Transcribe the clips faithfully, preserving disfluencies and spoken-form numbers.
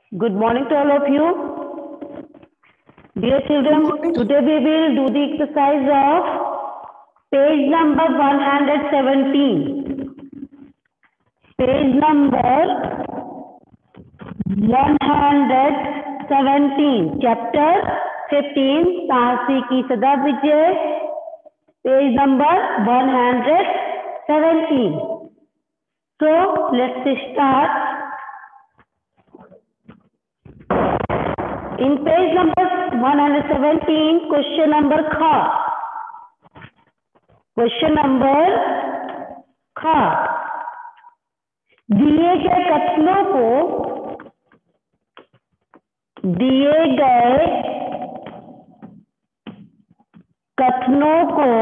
Good morning to all of you. Dear children, today we will do the exercise of page number one hundred seventeen. Page number one hundred seventeen. Chapter fifteen. साहसी की सदा विजय. Page number one hundred seventeen. So let's start. In page number one hundred seventeen, question number ख. Question number ख. दिए गए कथनों को दिए गए कथनों को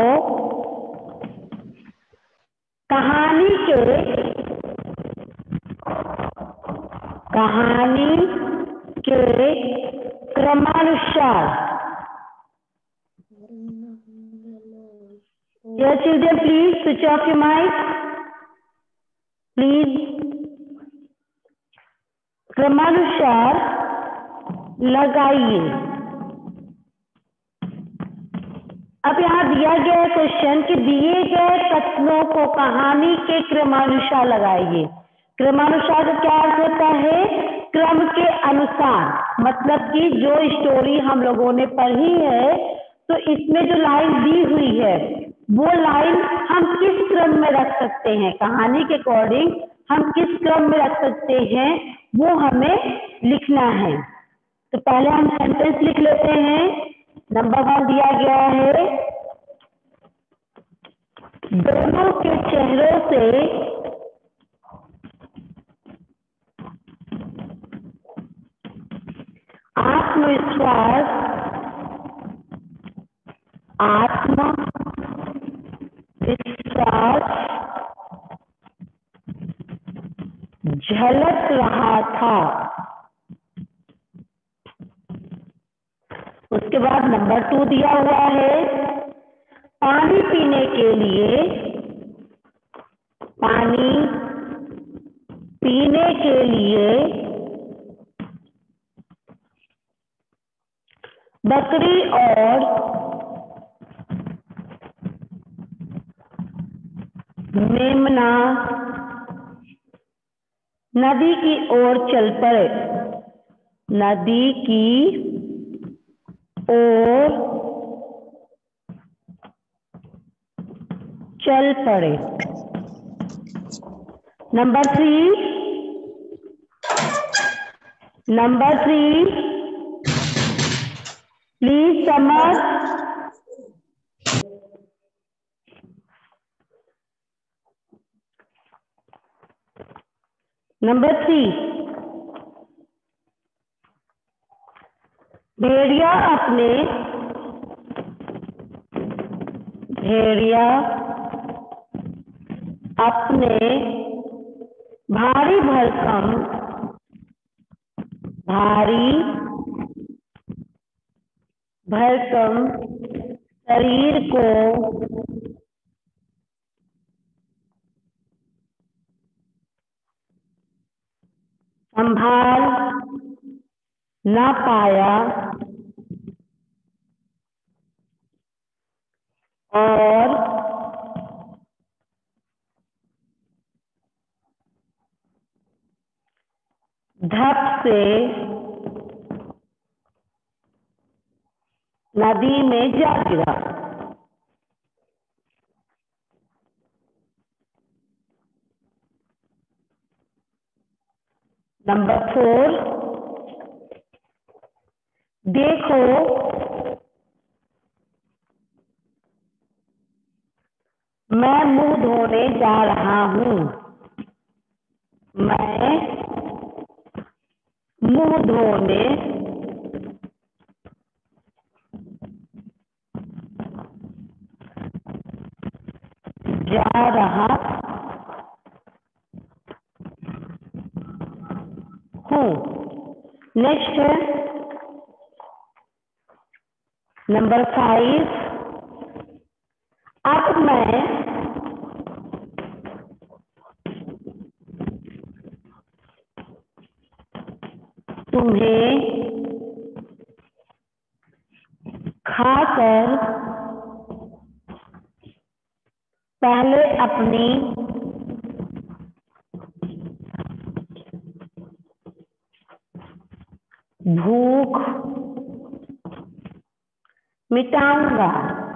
कहानी के कहानी के क्रमानुसार. Dear children, please switch off your mic. Please. क्रमानुसार लगाइए. अब यहाँ दिया गया है क्वेश्चन कि दिए गए कथनों को कहानी के क्रमानुसार लगाइए. क्रमानुसार का क्या अर्थ होता है? क्रम के अनुसार. मतलब कि जो स्टोरी हम लोगों ने पढ़ी है तो इसमें जो लाइन दी हुई है वो लाइन हम किस क्रम में रख सकते हैं, कहानी के अकॉर्डिंग हम किस क्रम में रख सकते हैं वो हमें लिखना है. तो पहले हम सेंटेंस लिख लेते हैं. नंबर वन दिया गया है, दोनों के चेहरों से आत्मविश्वास आत्मविश्वास झलक रहा था. उसके बाद नंबर टू दिया हुआ है, पानी पीने के लिए पानी पीने के लिए बकरी और मेमना नदी की ओर चल पड़े. नदी की ओर चल पड़े. Number three number three please समझ. नंबर थ्री, भेड़िया अपने भेड़िया अपने भारी भरकम भारी भरकम शरीर को संभाल ना पाया और धप से नदी में जा गिरा. नंबर फोर, देखो मैं मुंह धोने जा रहा हूं. मैं मुंह धोने जा रहा हूं. नेक्स्ट है नंबर फाइव, अब मैं तुम्हें खाकर पहले अपनी भूख मिटाऊंगा।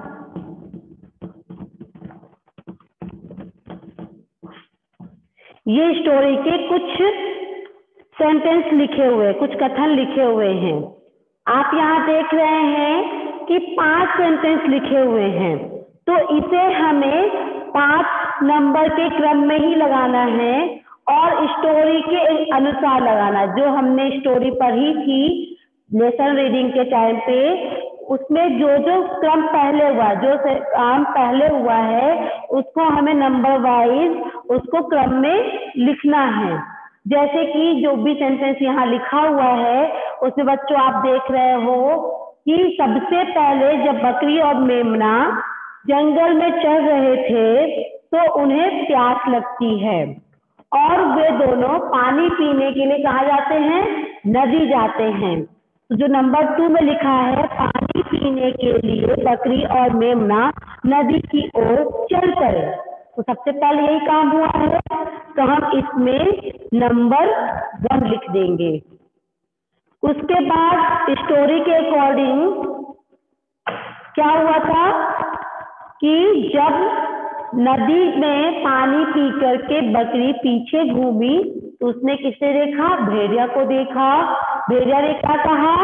ये स्टोरी के कुछ सेंटेंस लिखे हुए, कुछ कथन लिखे हुए हैं। आप यहाँ देख रहे हैं कि पांच सेंटेंस लिखे हुए हैं, तो इसे हमें पांच नंबर के क्रम में ही लगाना है और स्टोरी के अनुसार लगाना। जो हमने स्टोरी पढ़ी थी लेसन रीडिंग के टाइम पे, उसमें जो जो क्रम पहले हुआ, जो काम पहले हुआ है, उसको हमें नंबर वाइज उसको क्रम में लिखना है। जैसे कि जो भी सेंटेंस यहाँ लिखा हुआ है उसमें बच्चों आप देख रहे हो कि सबसे पहले जब बकरी और मेमना जंगल में चल रहे थे तो उन्हें प्यास लगती है और वे दोनों पानी पीने के लिए कहाँ जाते हैं? नदी जाते हैं। तो जो नंबर टू में लिखा है, पानी पीने के लिए बकरी और मेमना नदी की ओर चल पड़े, तो सबसे पहले यही काम हुआ है, तो हम इसमें नंबर वन लिख देंगे। उसके बाद स्टोरी के अकॉर्डिंग क्या हुआ था कि जब नदी में पानी पी करके बकरी पीछे घूमी तो उसने किसे देखा? भेड़िया को देखा। भेड़िया ने क्या कहा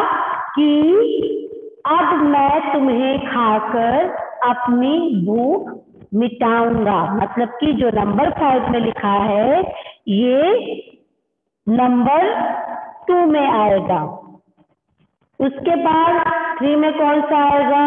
कि अब मैं तुम्हें खाकर अपनी भूख मिटाऊंगा। मतलब कि जो नंबर फाइव में लिखा है ये नंबर टू में आएगा। उसके बाद थ्री में कौन सा आएगा?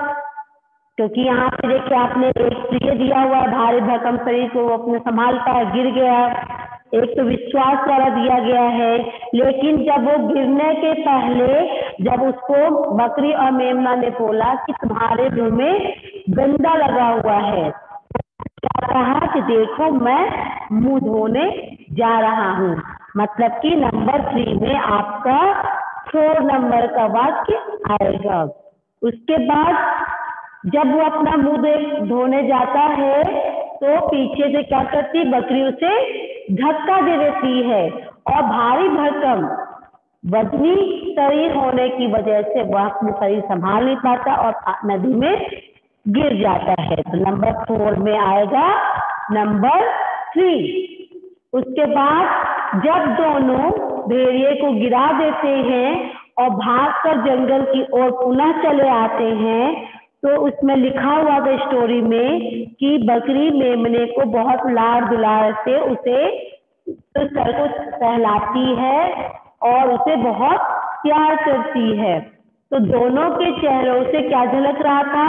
क्योंकि यहाँ पे देखिए आपने एक प्रिय दिया हुआ है, भारी भरकम शरीर को अपने संभालता है, गिर गया। एक तो विश्वास वाला दिया गया है, लेकिन जब वो गिरने के पहले जब उसको बकरी और मेमना ने बोला कि तुम्हारे मुंह में गंदा लगा हुआ है, क्या कहा कि देखो मैं मुंह धोने जा रहा हूँ। मतलब कि नंबर थ्री में आपका फोर नंबर का वाक्य आएगा। उसके बाद जब वो अपना मुंह धोने जाता है तो पीछे से क्या करती? बकरी उसे धक्का दे देती है और भारी भरकम वजनी शरीर होने की वजह से वह अपने शरीर संभाल नहीं पाता और नदी में गिर जाता है। तो नंबर फोर में आएगा नंबर थ्री। उसके बाद जब दोनों भेड़िए को गिरा देते हैं और भागकर जंगल की ओर पुनः चले आते हैं तो उसमें लिखा हुआ था स्टोरी में कि बकरी मेमने को बहुत लाड़ दुलार से उसे तो सर को सहलाती है और उसे बहुत प्यार करती है। तो दोनों के चेहरों से क्या झलक रहा था?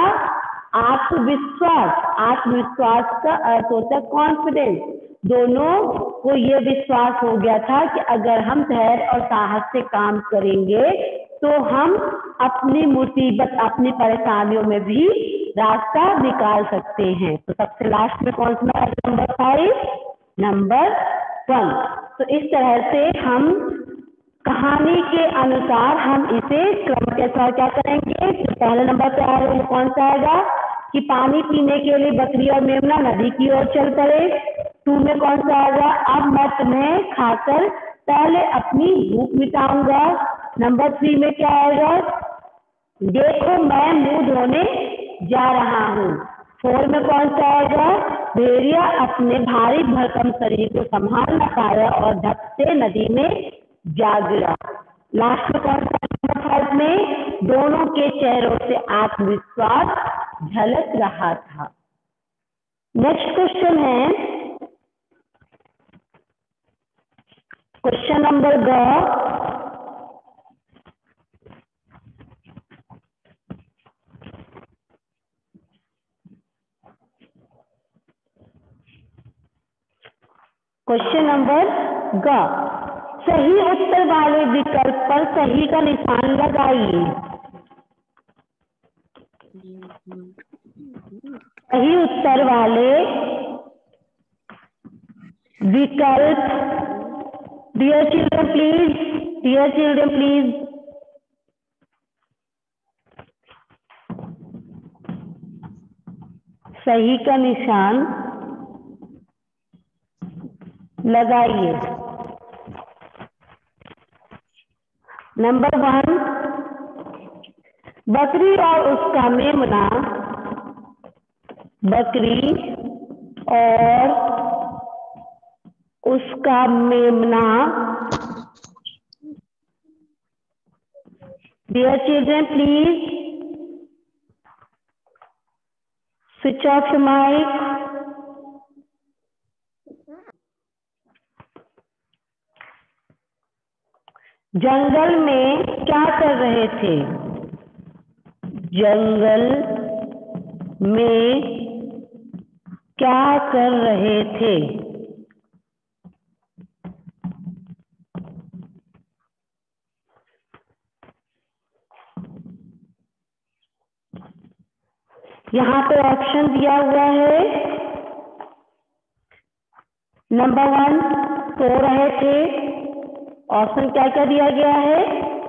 आत्मविश्वास। आत्मविश्वास का अर्थ होता है कॉन्फिडेंस। दोनों को ये विश्वास हो गया था कि अगर हम धैर्य और साहस से काम करेंगे तो हम अपनी मुसीबत, अपनी परेशानियों में भी रास्ता निकाल सकते हैं। तो सबसे लास्ट में कौन सा है? Number five, number one. तो इस तरह से हम कहानी के अनुसार हम इसे क्रम के साथ क्या करेंगे? तो पहले नंबर पे आ रहा है कौन सा आएगा कि पानी पीने के लिए बकरी और मेमना नदी की ओर चल पड़े। टू में कौन सा आएगा? अब मैं तुम्हें खाकर पहले अपनी भूख मिटाऊंगा। नंबर थ्री में क्या आएगा? देखो मैं मुंह धोने जा रहा हूँ। फोर में कौन सा आएगा? भेड़िया अपने भारी भरकम शरीर को संभाल न पाया और धक से नदी में जा गिरा। लास्ट में कौन सा? नंबर फाइव में दोनों के चेहरों से आत्मविश्वास झलक रहा था। नेक्स्ट क्वेश्चन है क्वेश्चन नंबर ग। क्वेश्चन नंबर ग, सही उत्तर वाले विकल्प पर सही का निशान लगाइए। सही उत्तर वाले विकल्प, dear children please Dear children, please. सही का निशान लगाइए। नंबर वन, बकरी और उसका मेमना, बकरी और उसका मेमना। Dear children, please switch off your mic. जंगल में क्या कर रहे थे? जंगल में क्या कर रहे थे? यहाँ पे ऑप्शन दिया हुआ है। नंबर वन, सो रहे थे। ऑप्शन क्या क्या दिया गया है?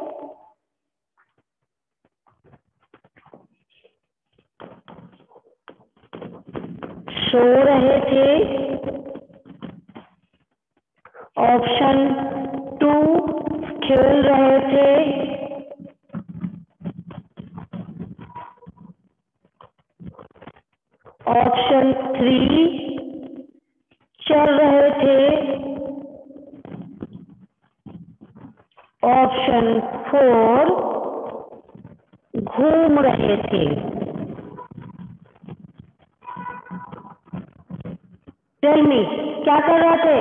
सो रहे थे। ऑप्शन टू, खेल रहे थे। ऑप्शन थ्री, चल रहे थे। ऑप्शन फोर, घूम रहे थे। टेल मी, क्या कर रहे थे?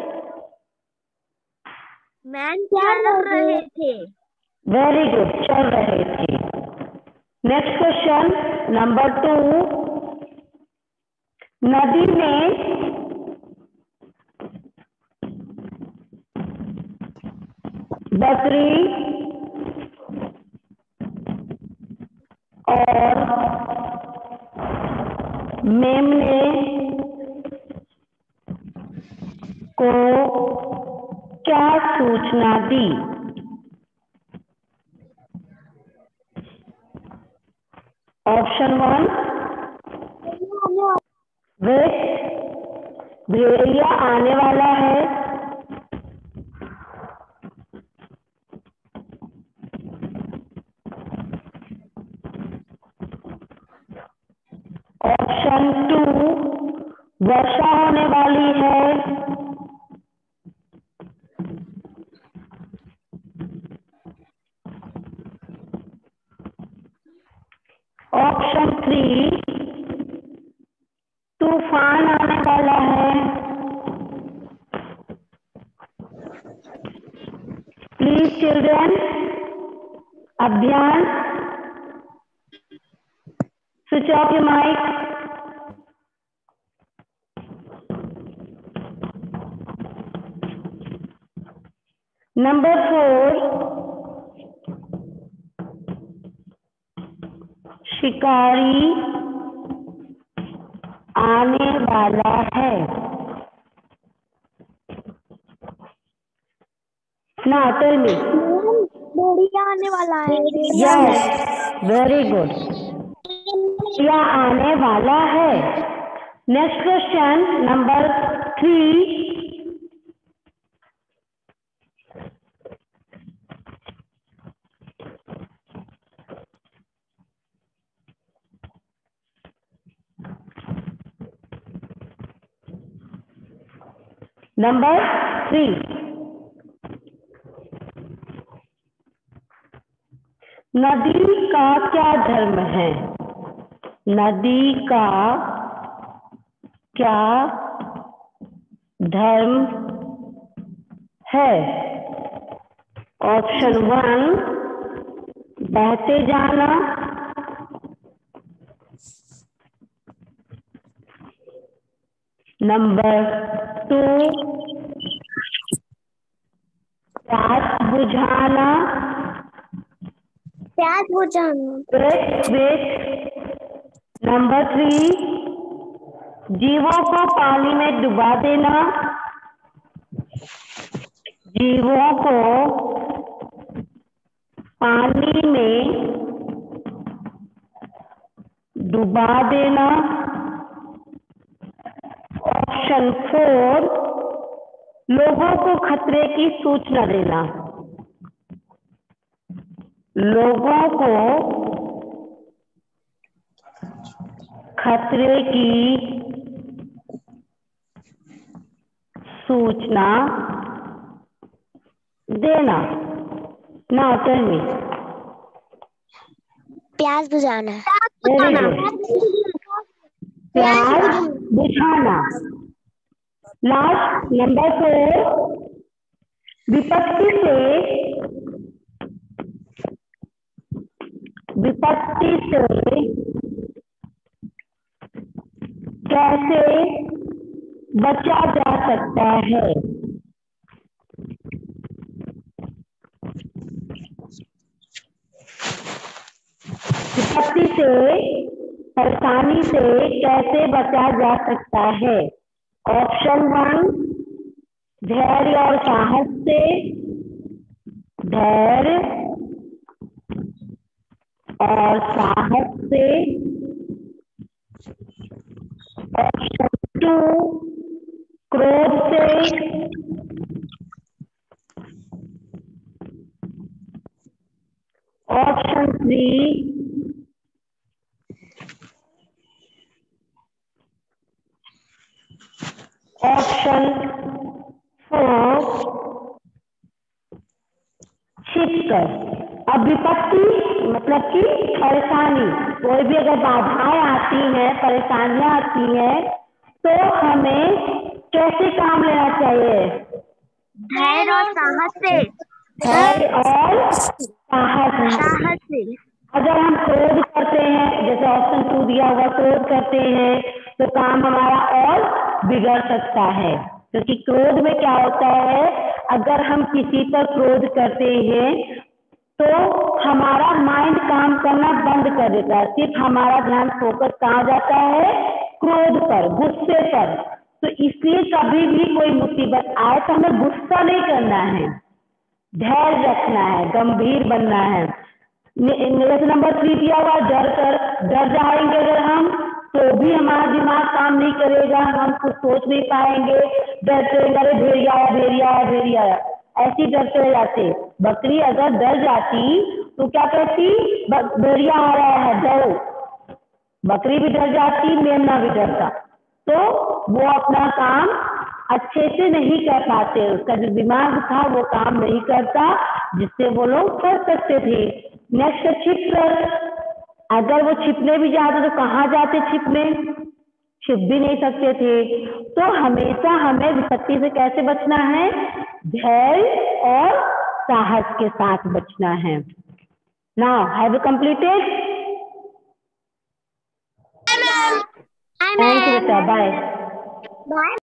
मैन चल रहे थे। वेरी गुड, चल रहे थे। नेक्स्ट क्वेश्चन नंबर टू, नदी में बकरी और मेमने को क्या सूचना दी? ऑप्शन वन, वेट, भेड़िया आने वाला है। ऑप्शन टू, वर्षा होने वाली है। ऑप्शन थ्री, तूफान आने वाला है। प्लीज चिल्ड्रन, अब ध्यान, switch off your mic. Number four, शिकारी आने वाला है। ना टेल मी। भेड़िया आने वाला है। यस, वेरी गुड, भेड़िया आने वाला है। Next question number three, number three, नदी का क्या धर्म है? नदी का क्या धर्म है? ऑप्शन वन, बहते जाना। नंबर टू, प्यास बुझाना। प्यास बुझाना। Wait wait. नंबर थ्री, जीवों को पानी में डुबा देना। जीवों को पानी में डुबा देना। ऑप्शन फोर, लोगों को खतरे की सूचना देना। लोगों को खतरे की सूचना देना। Now tell me. प्यास बुझाना। वेरी गुड, प्यास बुझाना। लास्ट नंबर फोर, विपत्ति से विपत्ति से कैसे बचा जा सकता है। विपत्ति से, परेशानी से कैसे बचा जा सकता है। ऑप्शन वन, धैर्य और साहस से। धैर्य और साहस से। ऑप्शन टू, क्रोध से। ऑप्शन थ्री, ऑप्शन फोर, छिपकर। अब विपत्ति मतलब कि परेशानी, कोई भी अगर बाधाएं आती हैं, परेशानियां आती हैं, तो हमें कैसे काम लेना चाहिए। धैर्य और साहस से। धैर्य और साहस साहस से। अगर हम क्रोध करते हैं, जैसे ऑप्शन टू दिया हुआ, क्रोध करते हैं तो काम हमारा और बिगड़ सकता है। क्योंकि क्रोध में क्या होता है, अगर हम किसी पर क्रोध करते हैं तो हमारा माइंड काम करना बंद कर देता है, सिर्फ हमारा ध्यान फोकस कहाँ जाता है, क्रोध पर, गुस्से पर। तो इसलिए कभी भी कोई मुसीबत आए तो हमें गुस्सा नहीं करना है, धैर्य रखना है, गंभीर बनना है। जैसे नंबर थ्री दिया हुआ, डर कर, डर जाएंगे अगर हम तो भी हमारा दिमाग काम नहीं करेगा, हम कुछ सोच नहीं पाएंगे। डरते अरे भेड़िया आया, भेड़िया आया, भेड़िया आया, ऐसी डरते रह जाते। बकरी अगर डर जाती तो क्या कहती, भेड़िया आ रहा है डरो। बकरी भी डर जाती, मेमना भी डरता, तो वो अपना काम अच्छे से नहीं कर पाते, उसका जो दिमाग था वो काम नहीं करता, जिससे वो लोग कर सकते थे। नेक्स्ट, छिप कर। अगर वो छिपने भी जाते तो कहाँ जाते छिपने, छिप भी नहीं सकते थे। तो हमेशा हमें विपत्ति से कैसे बचना है, धैर्य और साहस के साथ बचना है। Now have you completed? Thank you बेटा, बाय। बाय।